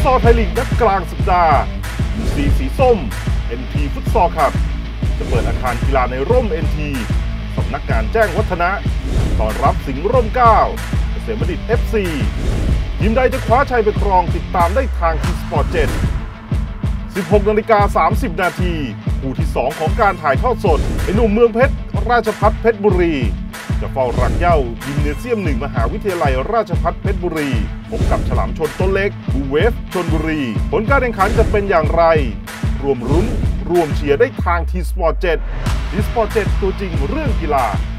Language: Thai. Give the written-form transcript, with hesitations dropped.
ซอลไทยลีกนัดกลางสัปดาห์สีส้ม NT ฟุตซอลครับจะเปิดอาคารกีฬาในร่ม NT สำนักงานแจ้งวัฒนะต้อนรับสิงห์ร่มเกล้าเกษมบัณฑิต FC ทีมใดจะคว้าชัยไปครองติดตามได้ทางทีสปอร์ต7 16:30 นาทีคู่ที่ 2 ของการถ่ายทอดสดไอ้หนุ่มเมืองเพชรราชภัฏเพชรบุรีจะเฝ้ารังเหย้ายิมเนเซียม 1 มหาวิทยาลัยราชภัฏเพชรบุรีพบกับฉลามชนต้นเล็กบูเวฟชลบุรีผลการแข่งขันจะเป็นอย่างไรรวมรุ้นรวมเชียร์ได้ทางทีสปอร์ต7 ทีสปอร์ต7 ตัวจริงเรื่องกีฬา